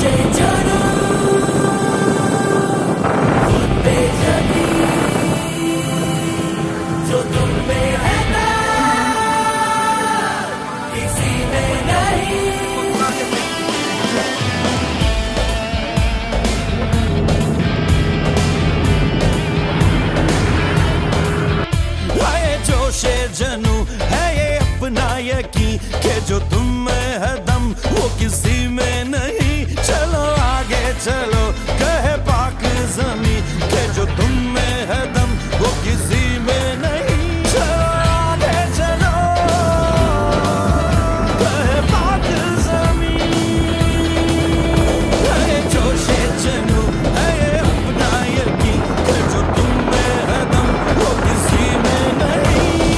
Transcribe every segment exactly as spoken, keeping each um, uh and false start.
जनू है ये अपना यकीन के जो तुम में है दम वो किसी में नहीं। चलो आगे चलो कहे पाक ज़मीं के जो तुम में है दम वो किसी में नहीं। चलो आगे चलो कहे पाक ज़मीं। है ये जोशे जनू है ये अपना यकीन के जो तुम में है दम वो किसी में नहीं।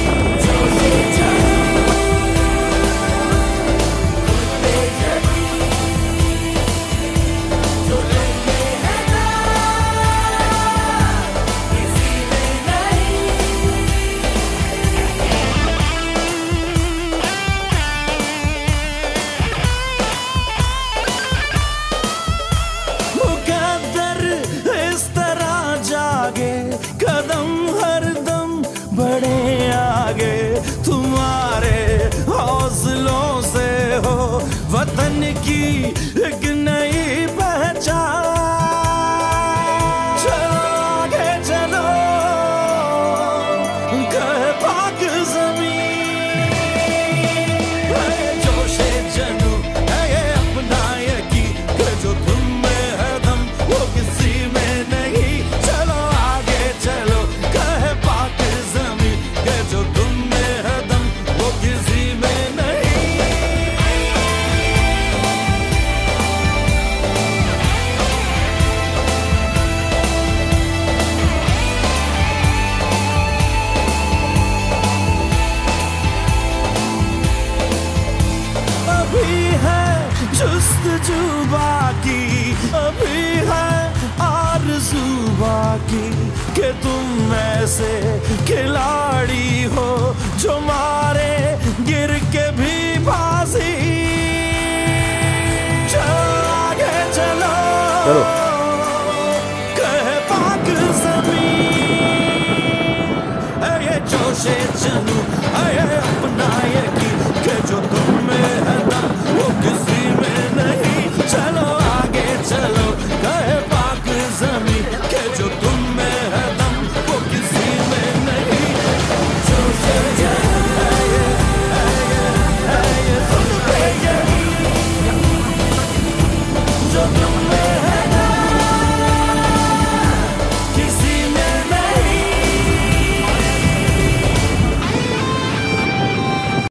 कदम हर दम बढ़े आगे तुम्हारे हौसलों से हो वतन की एक नई पहचान। चलो आगे चलो कहे पाक ज़मीं। है जोशे जनू है ये अपना यकीन कि जो तुम में है दम वो किसी में नहीं। चलो आगे चलो कहे पाक ज़मीं के जो तुम में है दम वो किसी में नहीं। अभी है जुस्तजू बाकी अभी है आरज़ू बाकी कि तुम ऐसे खिलाड़ी हो जो मारे गिर के भी बाजी। चलो आगे चलो कहे पाक ज़मीं। है ये जोशे जनू है ये अपना यकीन कि जो तुम में है दम वो किसी में नहीं। चलो आगे चलो कहे पाक ज़मीं के जो तुम में है दम वो किसी में नहीं। जोशे जनू है ये है ये है ये तुम पे यकीन जो तुम